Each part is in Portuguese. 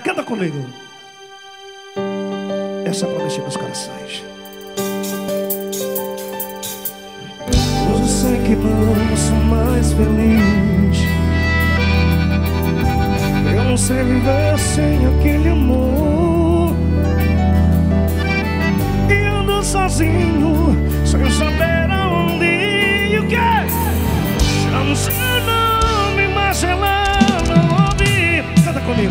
Canta comigo. Essa é pra mexer nos corações. Hoje eu sei que não sou mais feliz. Eu não sei viver sem aquele amor. E ando sozinho, sem saber aonde e o que. Chamo seu nome, mas ela não ouve. Canta comigo.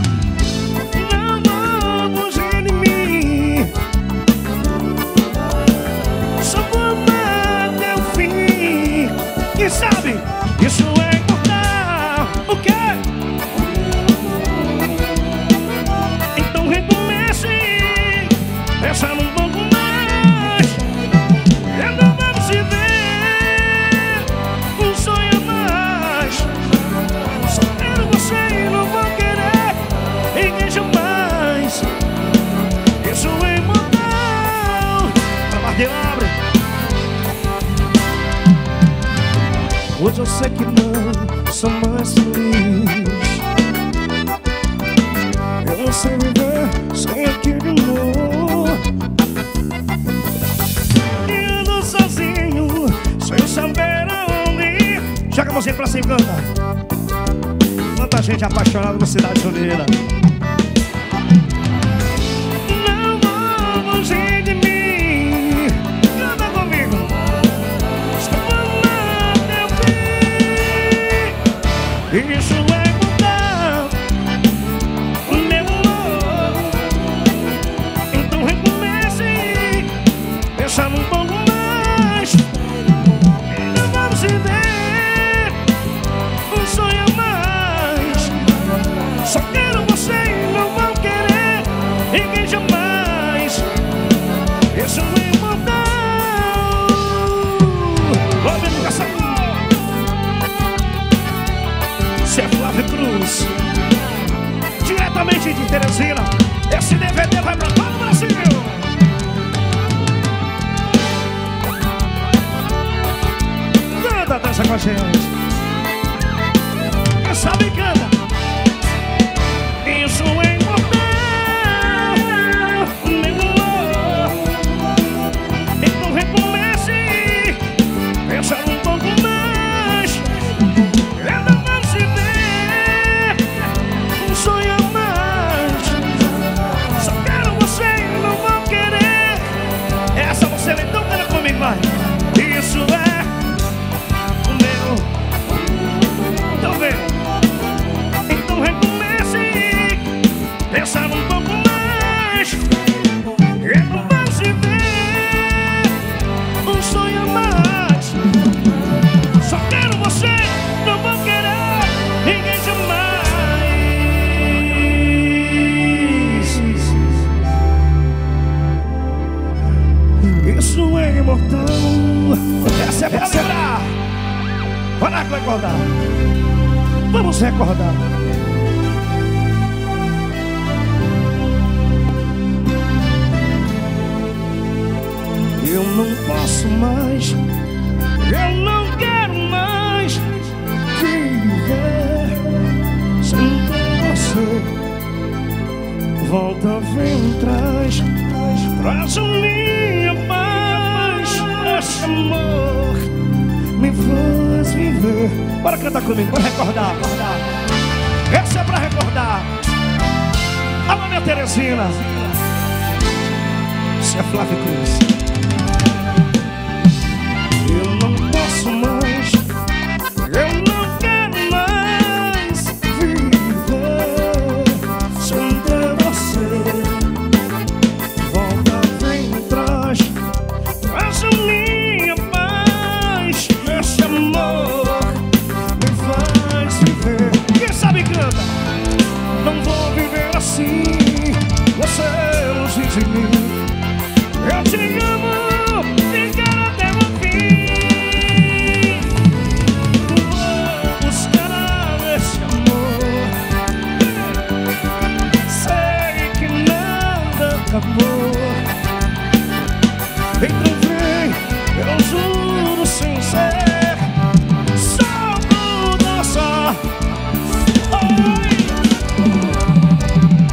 Não vou fugir de mim. Só vou amar até o fim. Quem sabe isso é importante. O quê? Então recomece. Pensa num pouco mais. Então vamos se ver. Um sonho a mais. Só quero você e não vou querer ninguém jamais. Isso é imortal. Trabalho abre. Hoje eu sei que não sou mais feliz. Eu não sei viver sem aquele amor. E ando sozinho, sem saber aonde ir. Joga a mãozinha pra cima e canta. Quanta gente apaixonada na Cidade Junina. Não vou fugir de mim. Canta comigo. Só vou amar até o fim. Isso é mudar o meu amor. Então recomece. Pensa num pouco mais. Então vamos se ver. Um sonho a mais. Só quero você e não vou querer ninguém jamais. Isso é imortal. Ouve no caçador. Isso é Flávio Cruz, diretamente de Teresina. Esse DVD vai pra todo o Brasil. Canta, dança com a gente. Quem sabe canta. Isso é imortal, meu amor. Então recomece. Pensa num pouco mais. Então vamos se ver. Um sonho a mais. Só quero você e não vou querer. Essa você lê, então canta comigo, vai. Isso é o meu. Então vem. Então recomece. Pensa num pouco mais. Então vamos se ver. Um sonho a mais. Só quero você, não vou querer ninguém jamais. Isso é imortal. Essa é pra lembrar. Para recordar. Vamos recordar. Eu não posso mais. Eu não quero mais viver sem ter você. Volta, vem, traz a minha paz. Esse amor me faz viver. Bora cantar comigo, bora recordar. Essa é pra recordar. Alô, minha Teresina. Isso é Flávio Cruz. Eu não posso mais. Eu não quero mais viver sem ter você. Volta, vem, traz a minha paz. Esse amor me faz viver. Quem sabe canta. Não vou viver assim. Você é longe de mim. Eu te amo, te quero até o fim. Vou buscar esse amor. Sei que nada acabou. Então vem, eu juro sem ser. Só mudança. Oi.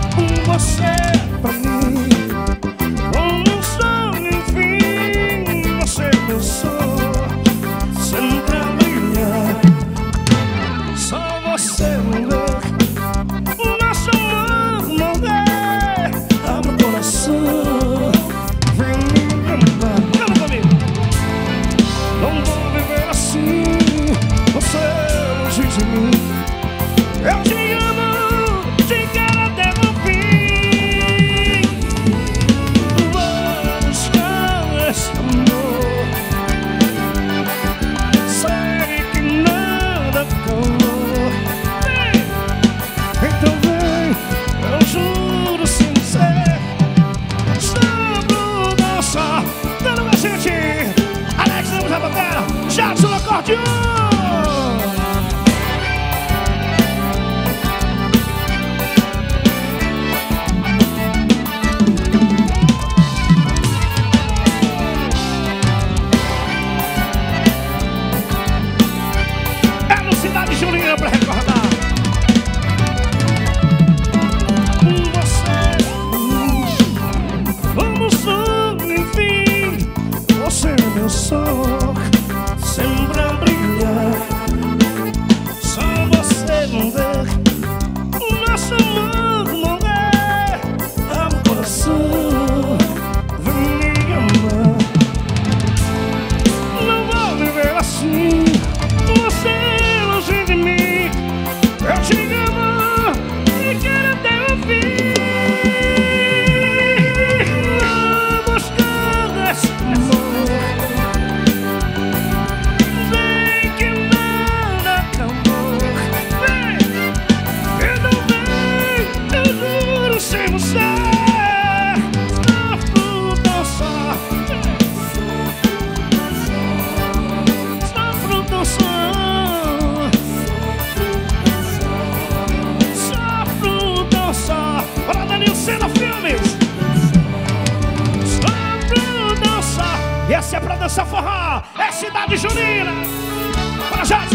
Essa forró é cidade junina. Para já.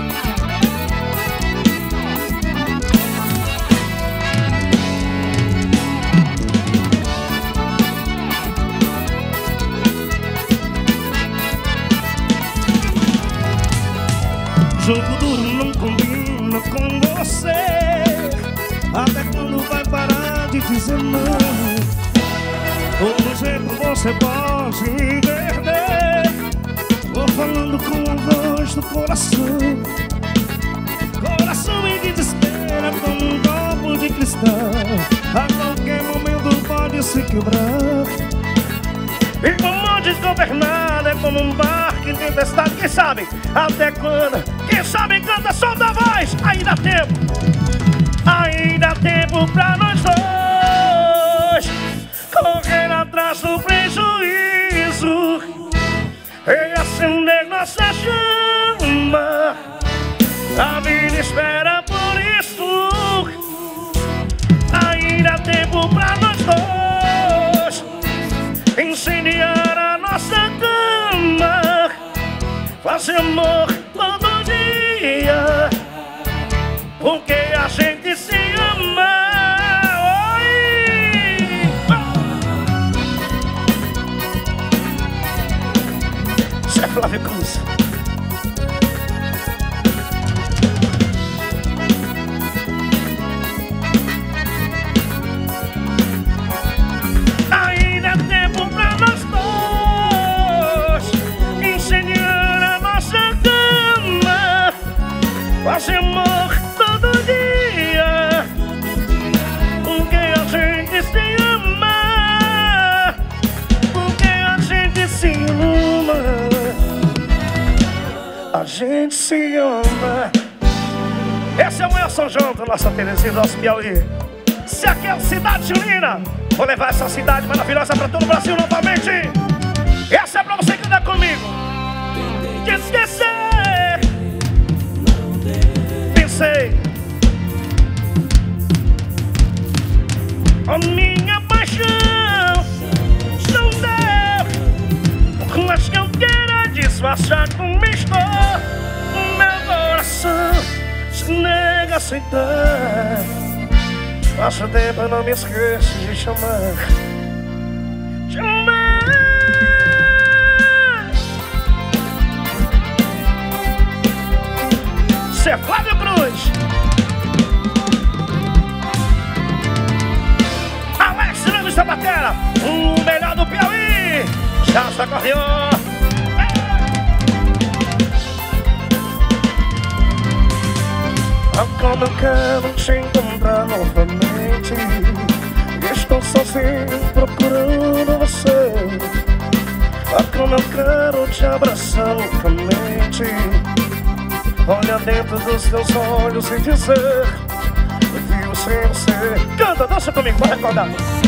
Jogo duro não combina com você. Até quando vai parar de dizer não? Todo jeito você pode me perder. Vou falando com a voz do coração. Coração em desespero como um copo de cristal. A qualquer momento pode se quebrar. E como desgovernado é como um barco em tempestade. Quem sabe até quando? Quem sabe canta, solta a voz. Ainda há tempo. Ainda há tempo pra nós dois correr atrás do prejuízo e acender nossa chama. A vida espera por isso. Ainda há tempo pra nós dois incendiar a nossa cama, fazer amor todo dia, porque a gente se ama. Oi! Isso é Flávio Cruz. Ainda é tempo pra nós dois incendiar a nossa cama, fazer amor todo dia, porque a gente se ama, porque a gente se ama, a gente se ama. Esse é o meu São João da nossa Terezinha, nosso Piauí. Se aqui é a cidade junina, vou levar essa cidade maravilhosa pra todo o Brasil novamente. Essa é pra você que anda comigo. De esquecer. Pensei, a minha paixão não deu, mas que eu queira disfarçar como estou. O meu coração se nega a aceitar. Passa tempo, eu não me esqueço de chamar. Chamar. Isso é Flávio Cruz. Alex Ramos da Batera, o melhor do Piauí. Já se acordeou. Como eu quero te encontrar novamente, estou sozinho procurando você. Como eu quero te abraçar loucamente, olha dentro dos teus olhos e dizer: vivo sem você. Canta, dança comigo, vai recordar.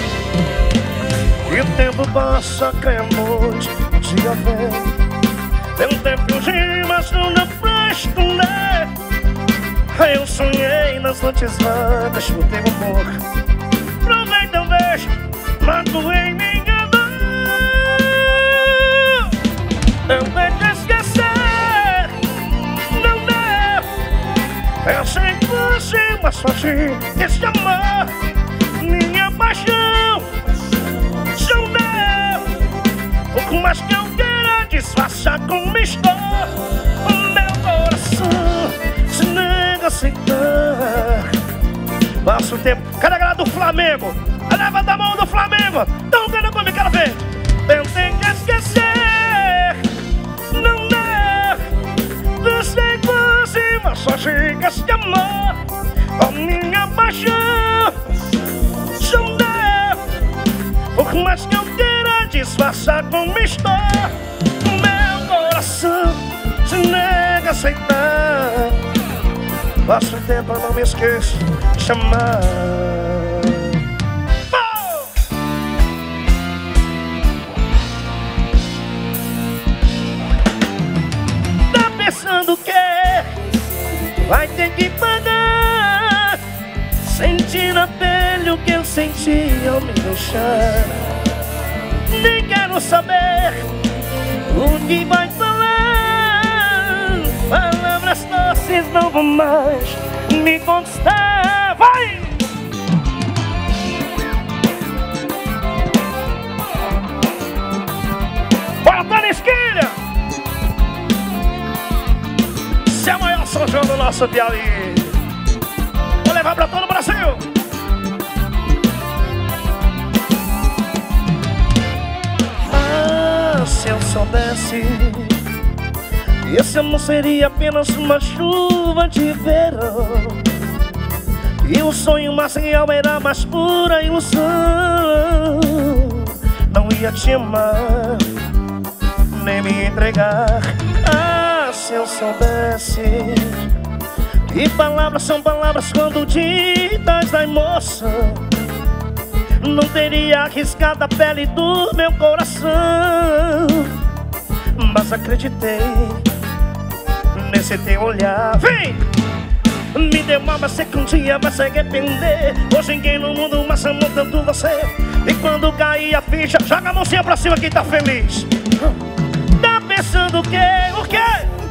E o tempo passa, cai a noite, o dia vem. Tem um tempo e um dia, mas não dá pra esconder. Eu sonhei nas noites vagas com teu amor. Provei teu beijo, magoei minha dor. Eu tentei esquecer, não deu. Eu sei que você, mas só tinha esse amor. Minha paixão não deu. Pouco mais que eu queira disfarçar como estou. O meu coração se nega a aceitar. Passa o tempo. Cadê a galera do Flamengo? Levanta a mão do Flamengo. Então canta comigo, quero ver. Eu tenho que esquecer, não dá. Eu sei que você, mas só chega esse amor. A minha paixão não dá. Por mais que eu queira disfarçar como estou, o meu coração se nega a aceitar. Passa o tempo, eu não me esqueço de chamar. Tá pensando que vai ter que pagar, sentir na pele o que eu senti ao me deixar. Nem quero saber O que vai falar? Palavras doces não vão mais me conquistar. Vai! Bora, tá na esquina! Esse é o maior São João do nosso Piauí. Vou levar pra todo o Brasil. Ah, se eu soubesse, esse amor seria apenas uma chuva de verão, e o sonho mais real era a mais pura ilusão. Não ia te amar, nem me entregar. Ah, se eu soubesse que palavras são palavras quando ditas da emoção, não teria arriscado a pele do meu coração. Mas acreditei nesse teu olhar. Vem! Me deu mal, mas sei que um dia vai se arrepender. Hoje ninguém no mundo mais amou tanto você. E quando cair a ficha, joga a mãozinha pra cima quem tá feliz. Tá pensando o quê? O quê?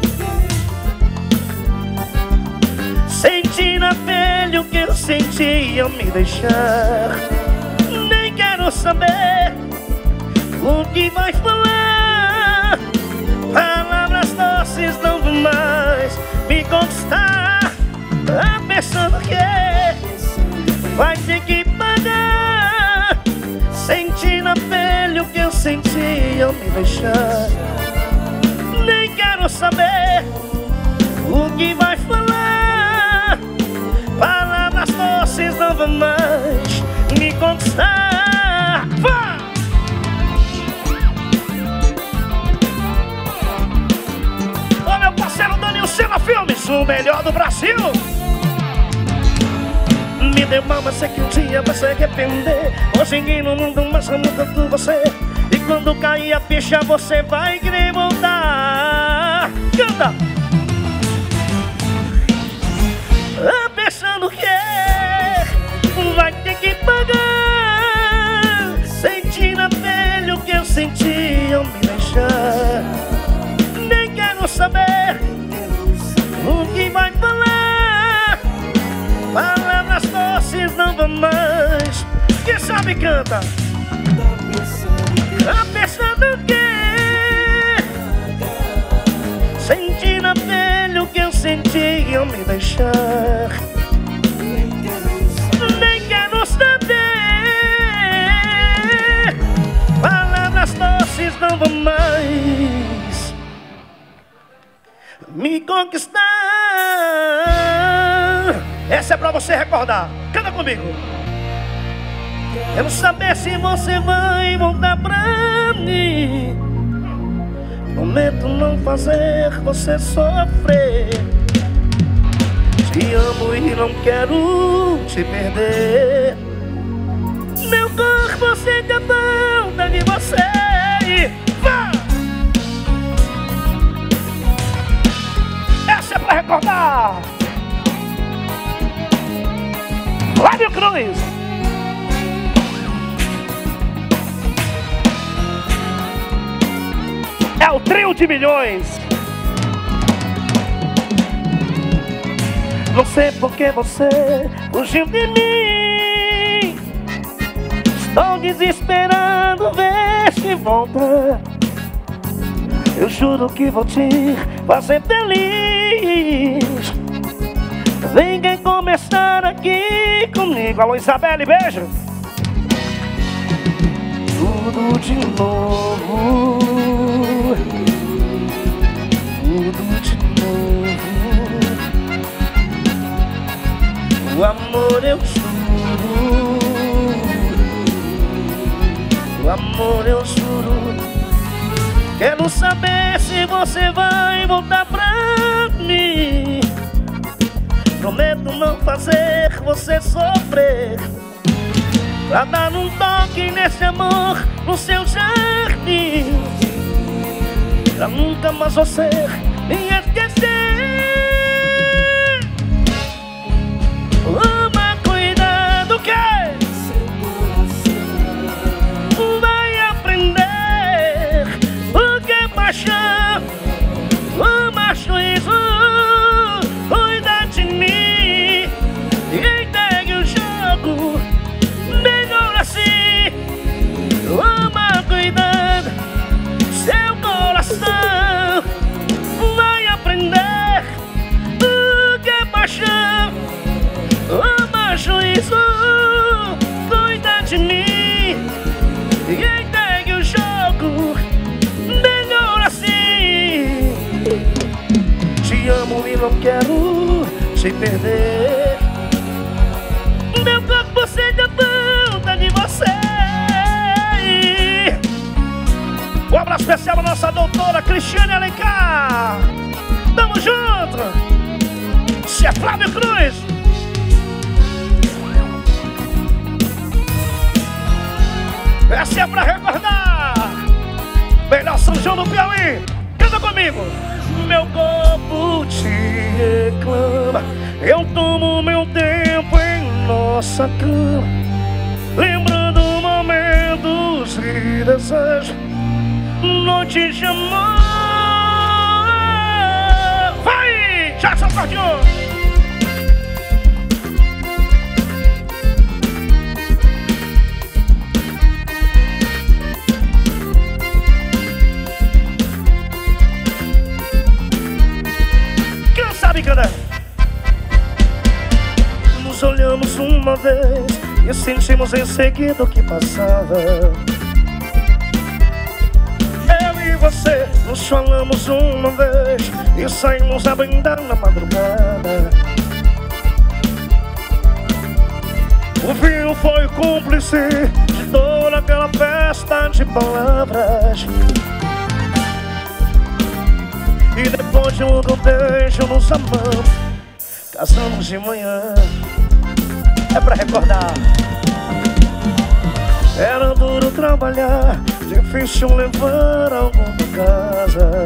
Senti na pele o que eu sentia me deixar. Nem quero saber o que vai falar. Palavras doces não vão mais me conquistar. Tá pensando que vai ter que pagar. Senti na pele o que eu sentia me deixar. Nem quero saber o que vai falar. Palavras doces não vão mais me conquistar. Vá! Ô meu parceiro Daniel Sena Filmes, o melhor do Brasil. Me deu mal, mas sei que um dia vai se arrepender. Hoje ninguém no mundo mais ama tanto você. E quando cair a ficha você vai querer voltar. Canta! Pensando que vai ter que pagar. Senti na pele o que eu sentia me deixar. Nem quero saber o que vai falar. Palavras doces não vão mais. Quem sabe canta. Tá pensando que senti na pele o que eu sentia me deixar. Nem quero saber. Palavras doces não vão mais me conquistar. Essa é pra você recordar. Canta comigo. Quero saber se você vai voltar pra mim. Prometo não fazer você sofrer. Te amo e não quero te perder. Meu corpo sente a falta de você. Vá! Essa é pra recordar. Flávio Cruz. É o trio de milhões. Não sei porque você fugiu de mim. Estou desesperando, ver se volta. Eu juro que vou te fazer feliz. Vem começar aqui comigo. Alô Isabelle, beijo. Tudo de novo. Tudo de novo. O amor eu juro. O amor eu juro. Quero saber se você vai voltar pra mim. Prometo não fazer você sofrer. Pra dar um toque nesse amor no seu jardim. Pra nunca mais você me esquecer. Toma cuidado que vai aprender. Porque perder. Meu corpo sente a falta de você. Um abraço especial à nossa doutora Cristiane Alencar. Tamo junto. Se é Flávio Cruz. Essa é pra recordar. Melhor São João do Piauí. Canta comigo. Meu corpo te reclama. Eu tomo meu tempo em nossa cama, lembrando momentos e desejos. Noite de amor. Vai, Jackson Cardião. Quem sabe cantar? Nos olhamos uma vez e sentimos em seguida o que passava. Você, nos falamos uma vez e saímos a brindar na madrugada. O vinho foi cúmplice de toda aquela festa de palavras. E depois de um longo beijo nos amamos, casamos de manhã. É pra recordar. Era duro trabalhar, difícil levar algo pra casa.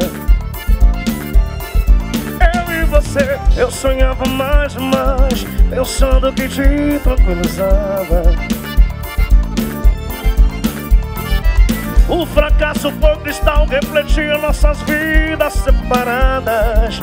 Eu e você, eu sonhava mais e mais, pensando que te tranquilizava. O fracasso por cristal refletia nossas vidas separadas.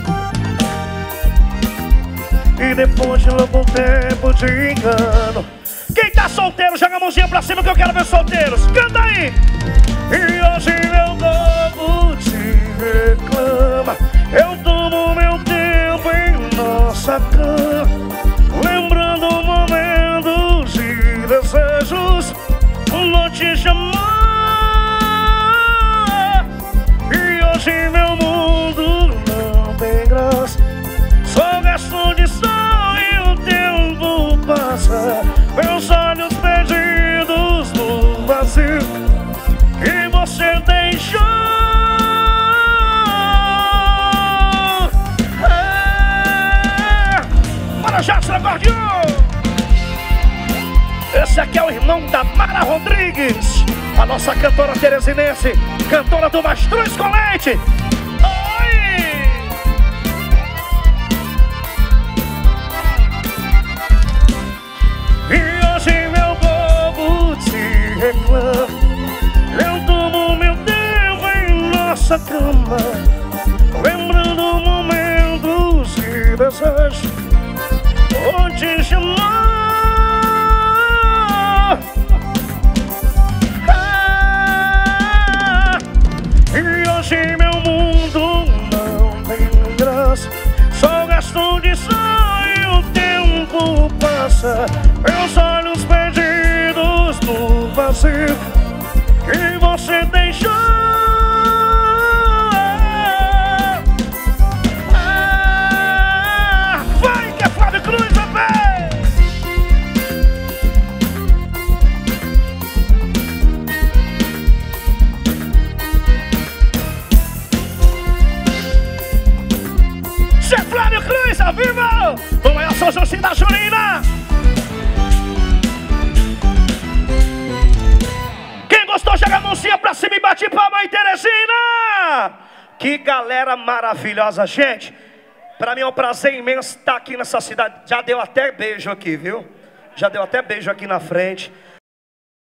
E depois de longo tempo de engano, quem tá solteiro, joga a mãozinha pra cima que eu quero ver solteiros. Canta aí! E hoje meu corpo te reclama. Eu tomo meu tempo em nossa cama, lembrando momentos e desejos. Noite de amor. E hoje meu mundo não tem graça, só gasto de sol e o tempo passa. Meus olhos perdidos no vazio que você deixou. Para Jackson Acordeon. Esse aqui é o irmão da Mara Rodrigues, a nossa cantora teresinense, cantora do Mastruz com Leite. Eu tomo meu tempo em nossa cama, lembrando momentos e desejos. Onde de amor. E hoje meu mundo não tem graça, só gasto de sol e o tempo passa. Meus olhos perdidos no vazio que você deixou. Vai que é Flávio Cruz, bebê! Se é Flávio Cruz, ao vivo! Vamos aí, São Joãozinho da Jurina! Gostou? Joga a mãozinha pra cima e bate palma aí, Teresina! Que galera maravilhosa, gente. Pra mim é um prazer imenso estar aqui nessa cidade. Já deu até beijo aqui, viu? Já deu até beijo aqui na frente.